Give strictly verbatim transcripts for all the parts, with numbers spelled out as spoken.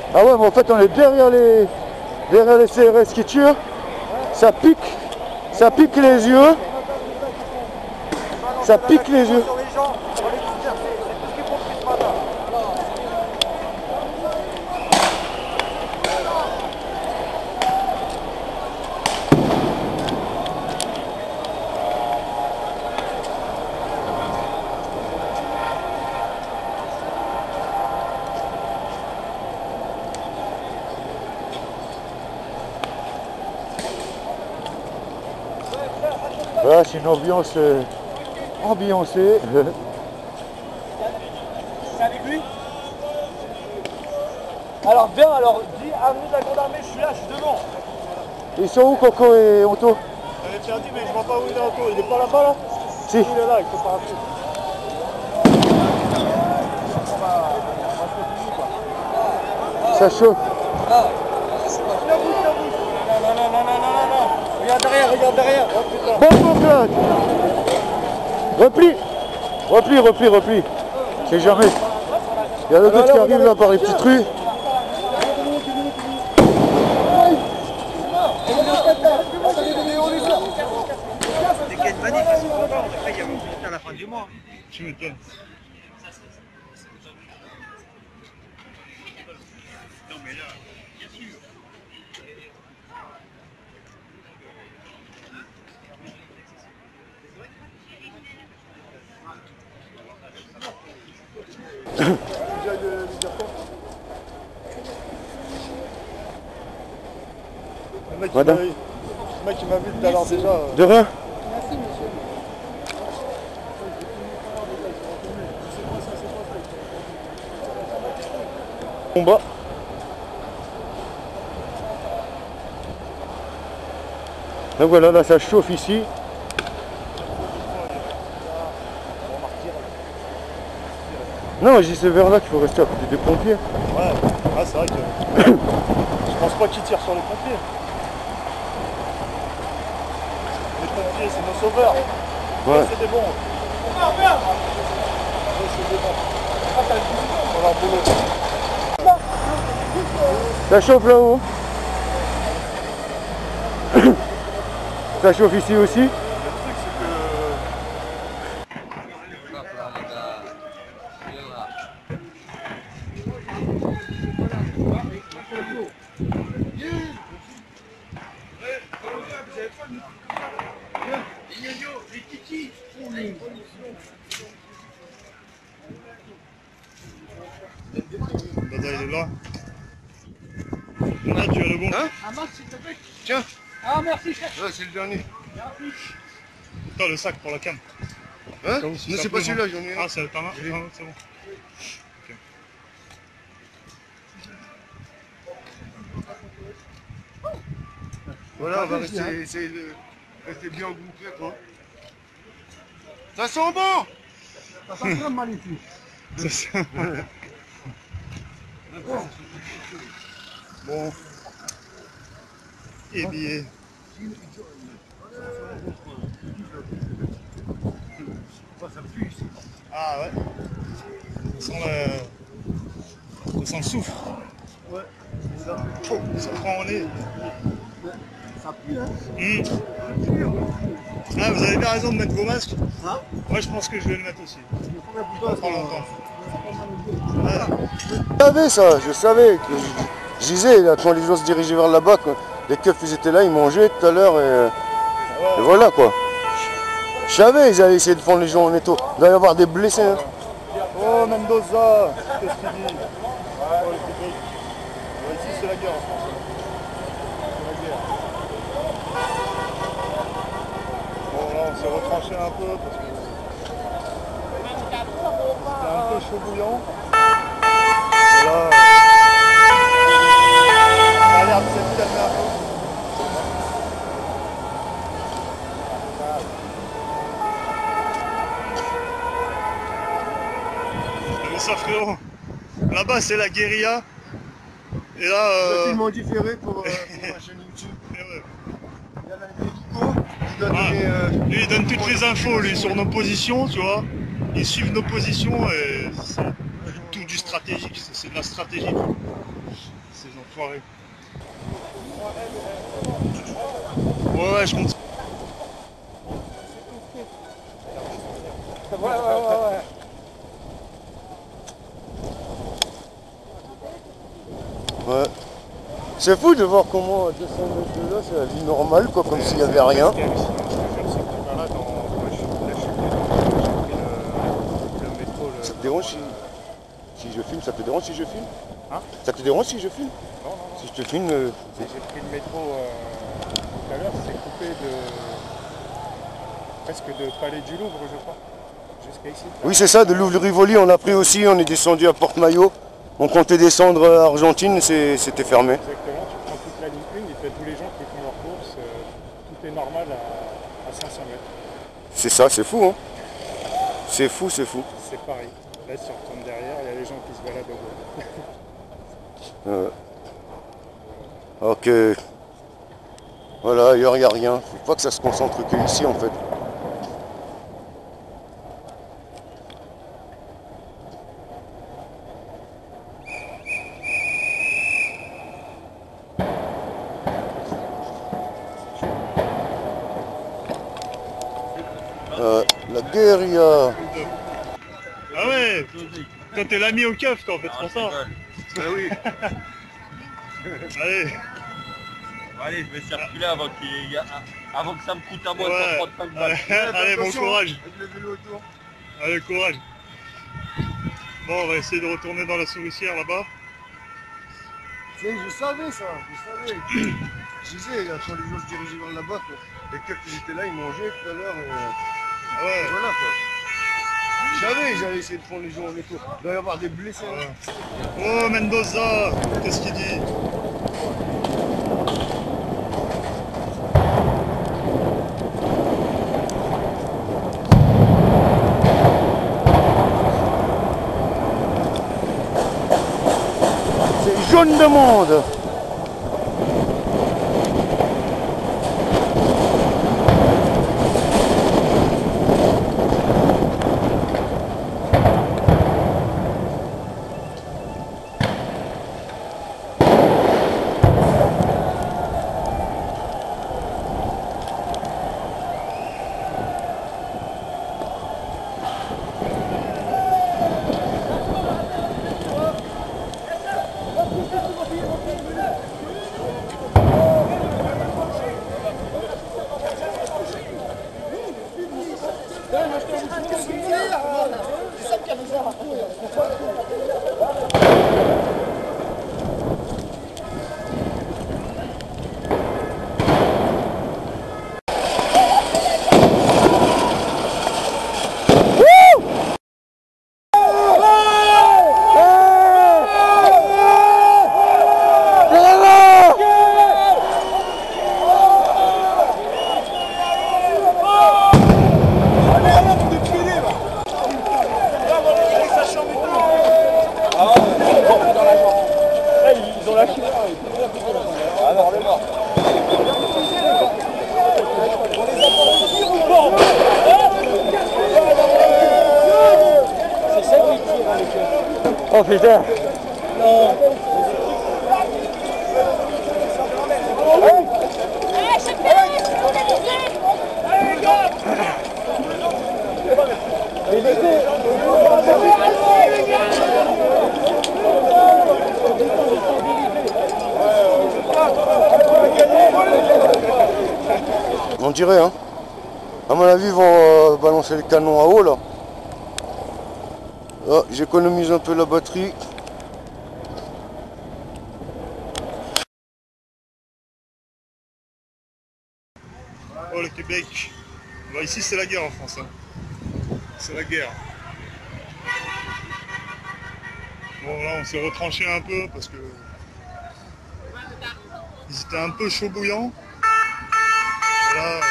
Ah ouais, mais en fait on est derrière les derrière les C R S qui tuent. Ça pique, ça pique les yeux. Ça pique les yeux. Voilà, c'est une ambiance euh, ambiancée. C'est avec lui? Alors viens, alors dis avenue de la Grande Armée, je suis là, je suis devant. Ils sont où Coco et Anto? Elle est perdue, mais je vois pas où il est Anto. Il est pas là-bas là? Si. Il est là, avec son parapluie. Ça chauffe. Ah, c'est pas la bouche, la bouche. Non, non, non, non, non, non, non. Regarde derrière, regarde derrière. Oh putain. Bon, bon, Claude. Repli. Repli, repli, repli. C'est jamais. Il y a l'autre qui arrive là par les petites rues. C'est qu'il y a une manif, ils sont contents. Après, il y a une visite à la fin du mois. Tu m'étonnes. Non, mais là, bien sûr. Le mec, Voilà. il m'a- le mec il m'a vu tout à l'heure déjà. euh. De rien. Combat. Donc voilà, là ça chauffe ici. Non, je dis c'est vers là qu'il faut rester à côté des pompiers. Ouais, ah, c'est vrai que je pense pas qu'ils tirent sur les pompiers. Les pompiers, c'est nos sauveurs. Ouais. C'est des bons. Ouais, c'est des bons. On va leur boulot. Ça chauffe là-haut. Ça chauffe ici aussi. Le truc, c'est que Dada, il est là. Là, tu as le bon. Hein? Un masque, s'il te plaît. Tiens. Ah, merci, chef. Ouais, c'est le dernier. T'as le sac pour la cam. Hein? Comme si Non, ça c'est pas pleut, celui-là, non. j'en ai un. Ah, c'est ta main? Oui. Ah, c'est bon. Ok. Voilà, on va rester, essayer de rester bien groupé, quoi. Ça sent bon! Ça sent très magnifique. C'est ça. Bon. Et bien. Ah ouais. Ça sent le, ça sent le soufre. Ouais, c'est ça. Oh, ça prend au nez. Ça pue, hein? Mmh. Ah, vous avez bien raison de mettre vos masques. Hein? Moi, je pense que je vais le mettre aussi. Pas Pas longtemps. Je savais ça, je savais. Que je, je disais, là, quand les gens se dirigeaient vers là-bas, quand les keufs ils étaient là, ils mangeaient tout à l'heure et, euh, et voilà quoi. Je savais, ils allaient essayer de prendre les gens en étau. Il doit y avoir des blessés. Hein. Oh, Mendoza! Qu'est-ce qu'il dit? Oh, les publics. Ouais, ici, c'est la guerre en France. C'est la guerre. Bon, là, on s'est retranché un peu parce que c'était un peu chaud bouillant. Et là, ça a l'air de s'être calmé un peu. Mais ça, frérot, là-bas, c'est la guérilla. Et là, euh... Facilement différé pour, euh, pour ma chaîne YouTube. et ouais. Il y a l'Américo qui doit Ah, donner. Euh, lui, il donne toutes les infos, lui, sur nos positions, tu vois. Ils suivent nos positions et c'est ça. tout du stratégique, c'est de la stratégie. Ces enfoirés. Ouais, ouais, je compte. Ouais, ouais, ouais, ouais. Ouais. C'est fou de voir comment descendre de là, c'est la vie normale, quoi, comme s'il n'y avait rien. Ce qui est hallucinant, je te jure, c'est que tu vas là, dans... Moi, je suis là, je suis venu, j'ai pris le, le métro. Le... Ça te dérange si, si je filme? Ça te dérange si je filme? Hein? Ça te dérange si je filme? Non, non, non. Si je te filme... euh, J'ai pris le métro euh, tout à l'heure, c'est coupé de... presque de Palais du Louvre, je crois, jusqu'à ici. Oui, c'est ça, de Louvre-Rivoli, on a pris aussi, on est descendu à Porte-Maillot. On comptait descendre à Argentine, c'était fermé. Exactement, tu prends toute la ligne un et tu as tous les gens qui font leurs courses, euh, tout est normal à, à cinq cents mètres. C'est ça, c'est fou, hein. C'est fou, c'est fou. C'est pareil. Là, si on retourne derrière, il y a les gens qui se baladent au bout. euh. Ok. Voilà, ailleurs, il n'y a rien. Faut pas que ça se concentre que ici, en fait. Euh, la guérilla. Ah ouais. Toi t'es l'ami au keuf toi en fait, c'est pour ça. Ah oui. Allez. Allez, je vais circuler avant, qu'il y a... avant que ça me coûte à moi Ouais. cent trente-cinq balles. Allez, allez, bon courage. Avec le vélo autour. Allez, courage. Bon, on va essayer de retourner dans la souricière là-bas. Tu sais, je savais ça, je savais. Je disais, quand les gens se dirigeaient vers là-bas, les keufs qui étaient là, ils mangeaient tout à l'heure. Et... Ah ouais. Et voilà quoi. Je savais, j'allais essayer de prendre les gens en étau. Il doit y avoir des blessés. Ouais. Oh Mendoza, qu'est-ce qu'il dit? C'est jaune de monde. Oh putain. Non. On dirait, hein. À mon avis, ils vont euh, balancer le canon à eau, là. Ah, j'économise un peu la batterie. Oh le Québec. Bah, ici c'est la guerre en France. Hein. C'est la guerre. Bon là on s'est retranché un peu parce que ils étaient un peu chaud bouillants. Là,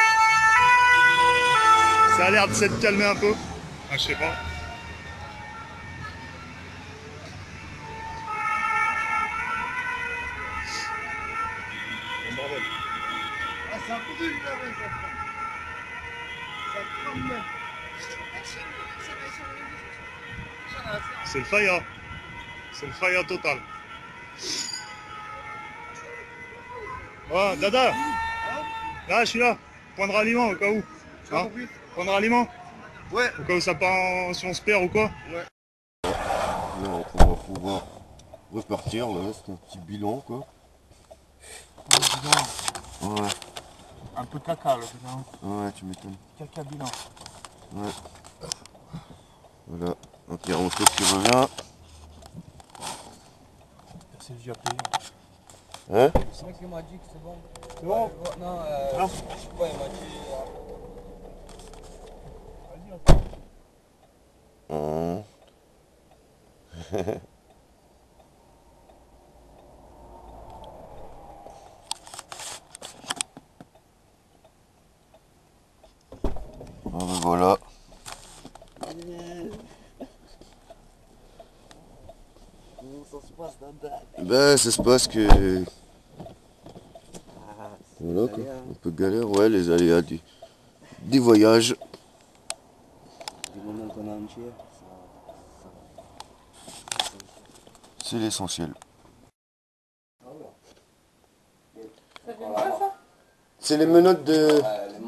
ça a l'air de s'être calmé un peu. Ah, je sais pas. Bon bordel. Ah, c'est un peu de l'hiver, ça. Ça crame même. C'est le faya. C'est le faya total. Ouais, Dada. Là, je suis là. Point de ralliement au cas où. Hein, point de ralliement. Ouais. Au cas où ça part en... si on se perd ou quoi. Ouais. Là, on va pouvoir repartir, là, c'est un petit bilan, quoi. Ouais, Un peu de caca, là, bilan. ouais, tu m'étonnes. Caca bilan. Ouais. Voilà, donc il y a Ronto qui revient. C'est le vieux à payer. Hein? C'est vrai qu'il m'a dit que c'est bon. C'est bon? Non, euh, Non. je sais pas, il m'a dit... Hum. Ah ben voilà. Comment ça se passe, Dada? Ben ça se passe que... Ah, Voilà quoi, un peu galère, ouais, les aléas du, des voyages. du moment qu'on est entier, ça, ça, C'est l'essentiel. C'est les menottes de...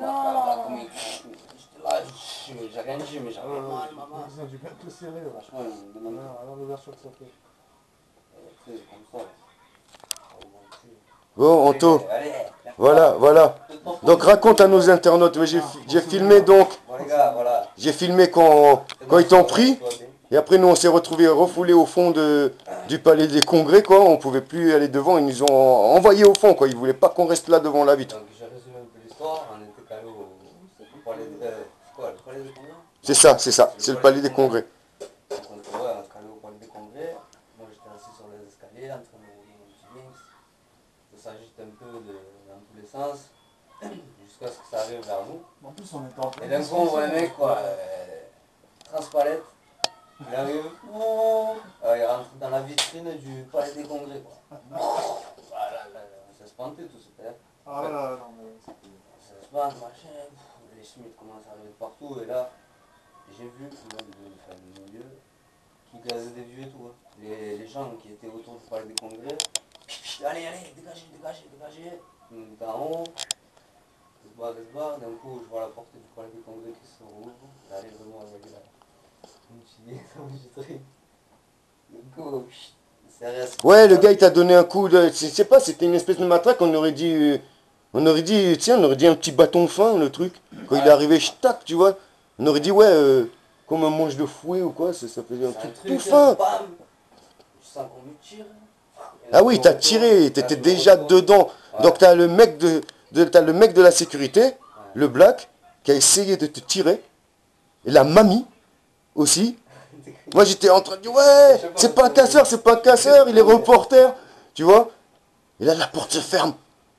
j'ai rien dit, mais j'avais mal, maman. J'ai bien tout serré. Franchement, il me demande Alors, l'ouverture que ça fait. comme ça. Bon, Anto, Allez, voilà, voilà. Donc raconte à nos internautes, j'ai j'ai filmé donc, bon les gars, voilà. j'ai filmé quand, quand ils t'ont pris, et après nous on s'est retrouvés refoulés au fond de, du palais des congrès, quoi, on pouvait plus aller devant, ils nous ont envoyés au fond, quoi, ils voulaient pas qu'on reste là devant la vitre. Donc j'ai résumé un peu l'histoire, on était calé au palais des... Euh, quoi, le palais des congrès? C'est ça, c'est ça, c'est le palais des congrès. Donc on était, ouais, on se calait au palais des congrès, moi j'étais assis sur les escaliers en train de rouler mon petit links. Ça s'agite un peu de, dans tous les sens, jusqu'à ce que ça arrive vers nous. En plus, on était en train Et d'un coup, on voit un mec, quoi, euh, transpalette, il arrive, oh, euh, il rentre dans la vitrine du palais des congrès, quoi. Voilà, là, on s'est espanté tout, c'était. Ah là, non, mais... On s'est espanté, machin, pff, les Schmitt commencent à arriver de partout, et là, j'ai vu le mec de enfin, le milieu qui gazait des vieux et tout. Hein. Les, les gens qui étaient autour du palais des congrès, allez, allez, dégagez, dégagez, dégagez. On est en haut, on se barre, on se barre. D'un coup, je vois la porte du palais des congrès qui se rouvre. Là, allez, vraiment, on va dire là. Une petite enregistrée. Du coup, c'est resté. Ouais, le gars il t'a donné un coup de, je sais pas, c'était une espèce de matraque, on aurait dit, euh, on aurait dit, tiens, on aurait dit un petit bâton fin, le truc. Quand il est arrivé, tac, tu vois, on aurait dit, ouais, euh, comme un manche de fouet ou quoi, ça, ça faisait un truc tout fin. Bam, je sens qu'on me tire. Ah oui, t'as tiré, t'étais déjà dedans. Ouais. Donc t'as le mec de, de t'as le mec de la sécurité, ouais. Le black, qui a essayé de te tirer. Et la mamie aussi. Moi j'étais en train de dire ouais, c'est pas un casseur, c'est pas un casseur, il est reporter. Tu vois. Et là la porte se ferme.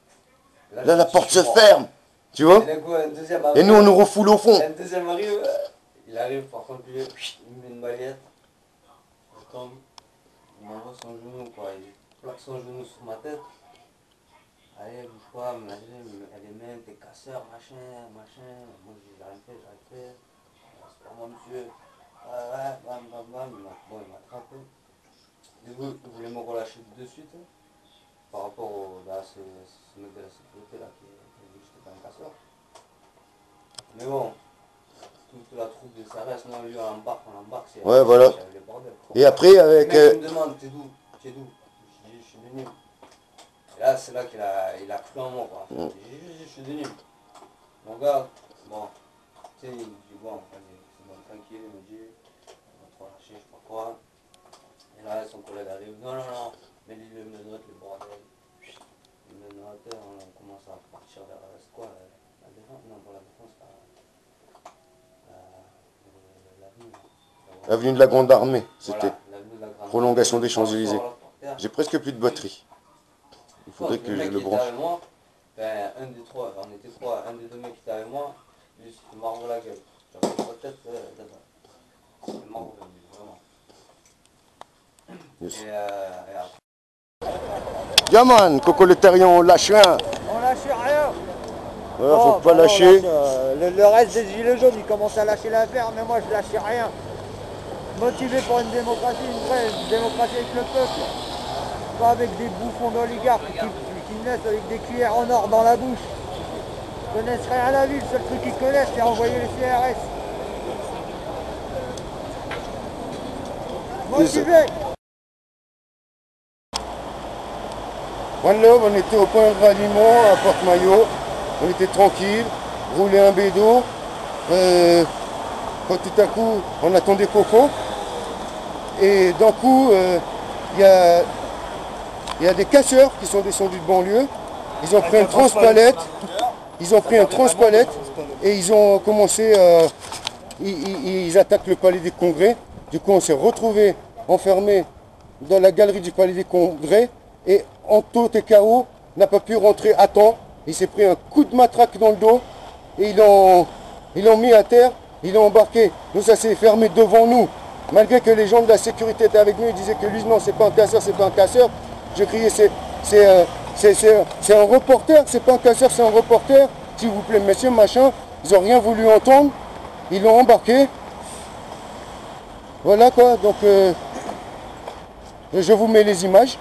Là la porte se ferme. Tu vois. Et nous on nous refoule au fond. Un deuxième arrive, il arrive par contre lui, il me met une balayette. Je tombe. Il m'envoie son genou quoi. Il plaque son genou sur ma tête. Allez, bouge pas, elle est même, t'es casseur, machin, machin. Moi j'ai rien fait, j'ai rien fait. C'est pas moi monsieur. Ouais, ouais, bam, bam, bam. Il bon, il m'a attrapé. Du coup, il voulait me relâcher de suite. Par rapport au, bah, ce, ce mec de la sécurité là qui, qui a dit que j'étais pas un casseur. Mais bon, toute la troupe de Sarès, non, lui on embarque, on embarque. Ouais, voilà. Les bordels, et après avec... Le mec il me demande, t'es d'où? T'es d'où? Je dis, je suis de Nîmes. Et là, c'est là qu'il a, il a cru en moi, quoi. J'ai dit, je suis de Nîmes. Mon gars, bon, tu sais, il me dit, bon, c'est bon, tranquille, il me dit, on va te relâcher, je sais pas quoi. Et là, son collègue arrive, non, non, non, mais lui, le menotte, le bordel. Le menotte, on commence à partir vers, c'est quoi, la, la défense? Non, pas la défense, la, la, l'avenue. L'avenue de la Grande Armée, c'était voilà, prolongation des Champs-Élysées. J'ai presque plus de batterie. Il faudrait que je le branche. Moi, ben, un des trois, on était trois, un des deux mecs qui était avec moi, lui c'était mort de la gueule. J'avais pas de tête, c'était mort de la gueule, vraiment. Yes. Et, euh, et après... Yaman, Coco le Terrien, on lâche rien. On lâche rien. Voilà, faut Oh, pas bah, lâcher. on lâche, euh, le, le reste des gilets jaunes, ils commencent à lâcher l'affaire, mais moi je lâche rien. Motivé pour une démocratie, une vraie démocratie avec le peuple. Pas avec des bouffons d'oligarques qui, qui naissent avec des cuillères en or dans la bouche. Ils connaissent rien à la vie, le seul truc qu'ils connaissent c'est envoyer les C R S. Motivé. One Love, on était au point de ralliement à Porte-Maillot, on était tranquille, roulait un bédo, euh, quand tout à coup on attendait Coco, et d'un coup il euh, y, y a des casseurs qui sont descendus de banlieue, ils ont pris un transpalette, ils ont pris un transpalette et ils ont commencé, euh, ils, ils, ils attaquent le palais des congrès, du coup on s'est retrouvés enfermés dans la galerie du palais des congrès, et Anto T K O n'a pas pu rentrer à temps. Il s'est pris un coup de matraque dans le dos et ils l'ont ils l'ont mis à terre, ils l'ont embarqué. Nous, ça s'est fermé devant nous. Malgré que les gens de la sécurité étaient avec nous, ils disaient que lui, non, c'est pas un casseur, c'est pas un casseur. Je criais, c'est c'est euh, c'est c'est un reporter, c'est pas un casseur, c'est un reporter. S'il vous plaît, monsieur, machin. Ils n'ont rien voulu entendre. Ils l'ont embarqué. Voilà quoi, donc euh, je vous mets les images.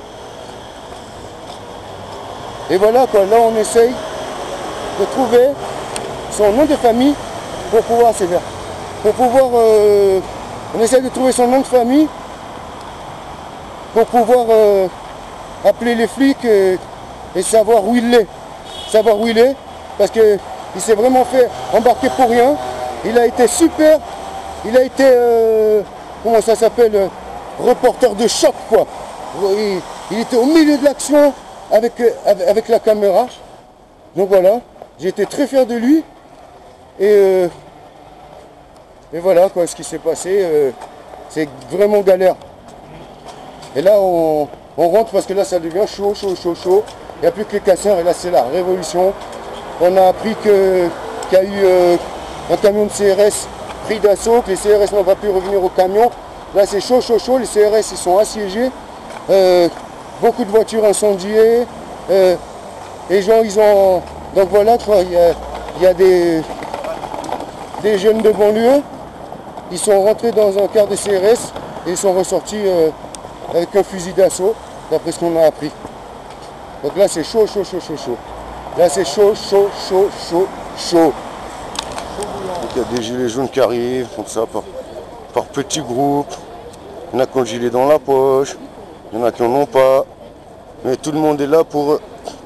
Et voilà quoi, là on essaye de trouver son nom de famille pour pouvoir, c'est bien, pour pouvoir, euh, on essaye de trouver son nom de famille pour pouvoir euh, appeler les flics et, et savoir où il est, savoir où il est, parce qu'il s'est vraiment fait embarquer pour rien. Il a été super, il a été, euh, comment ça s'appelle, euh, reporter de choc quoi. Il, il était au milieu de l'action. Avec, avec la caméra, donc voilà, j'ai été très fier de lui, et, euh, et voilà quoi, ce qui s'est passé, euh, c'est vraiment galère. Et là on, on rentre parce que là ça devient chaud, chaud, chaud, chaud, il n'y a plus que les casseurs, et là c'est la révolution. On a appris que, qu'il y a eu euh, un camion de C R S pris d'assaut, que les C R S n'ont pas pu revenir au camion. Là c'est chaud, chaud, chaud, les C R S ils sont assiégés. Euh, Beaucoup de voitures incendiées, euh, les gens ils ont... Donc voilà, il y a, il y a des, des jeunes de banlieue, ils sont rentrés dans un car de C R S et ils sont ressortis euh, avec un fusil d'assaut, d'après ce qu'on a appris. Donc là c'est chaud, chaud, chaud, chaud, chaud. Là c'est chaud, chaud, chaud, chaud, chaud. Donc il y a des gilets jaunes qui arrivent, comme ça, par, par petits groupes. Il y en a qui ont le gilet dans la poche. Il y en a qui n'en ont pas, mais tout le monde est là pour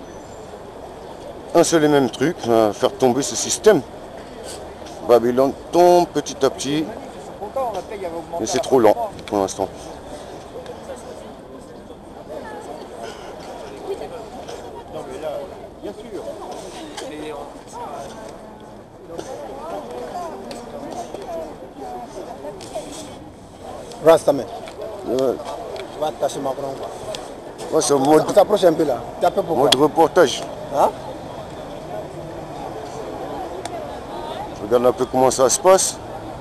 un seul et même truc, faire tomber ce système. Babylone tombe petit à petit, mais c'est trop lent pour l'instant. Rastaman. Ouais. Va attacher Macron quoi. Ouais, c'est un mode, On s'approche un peu là. T'as peur pourquoi? mode reportage. Hein? Je regarde un peu comment ça se passe.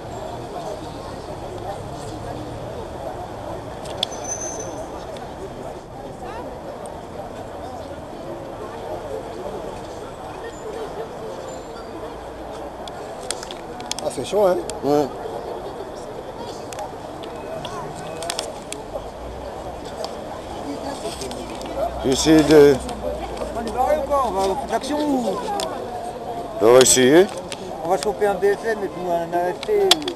Ah c'est chaud hein? Ouais. J'essaie de... On est barré ou quoi? On va au feu d'action ou On va essayer. on va choper un B F M et puis un A F T?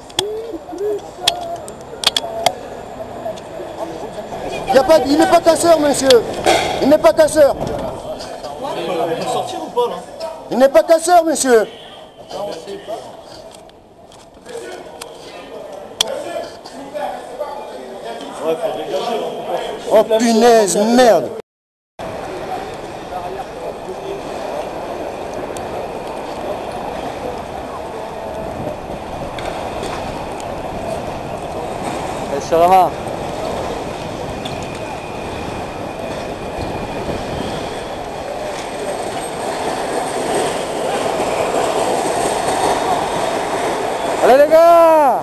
Y a pas, il n'est pas casseur, monsieur. Il n'est pas casseur. Il peut sortir ou pas là? Il n'est pas casseur, monsieur. Ouais, faut dégager. Oh punaise, merde. Sur la main. Allez les gars!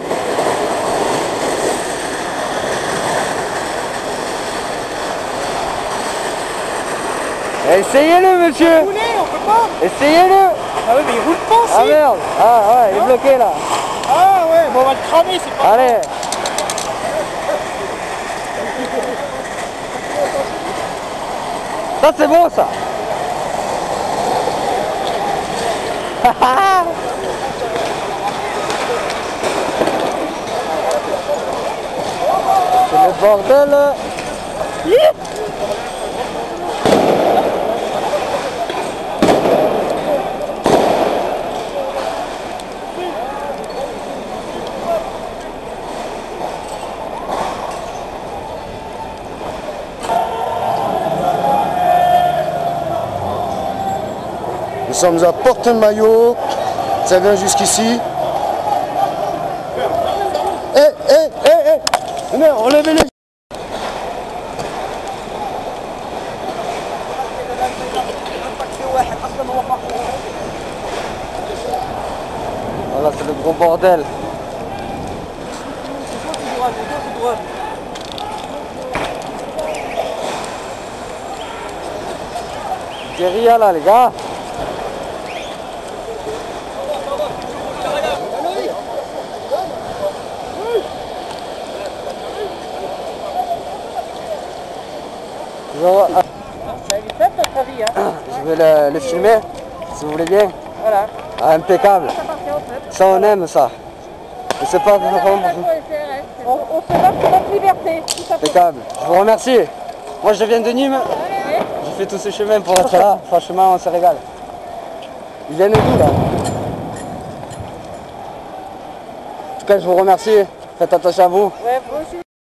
Essayez-le monsieur! Rouler, on peut pas? Essayez-le! Ah ouais mais il roule pas Ah si. merde! Ah ouais, il est bloqué là! Ah ouais, bon on va le cramer, c'est pas Allez! grave. Ça c'est bon ça. C'est le bordel. Nous sommes à Porte-Maillot, ça vient jusqu'ici. Eh, eh, eh, eh, mais enlevez les... Voilà, c'est le gros bordel. Guérilla là les gars. Genre, ah, Ça lui fait notre avis, hein. je vais le, le filmer, si vous voulez bien. Voilà. Ah, impeccable. Ça appartient au peuple. Ça on aime ça. Je sais pas comment. On, on se bat pour notre liberté, tout simplement. Impeccable. Je vous remercie. Moi je viens de Nîmes. J'ai fait tout ce chemin pour être là. Franchement on se régale. Ils viennent d'où là? En tout cas je vous remercie. Faites attention à vous. Ouais, vous aussi.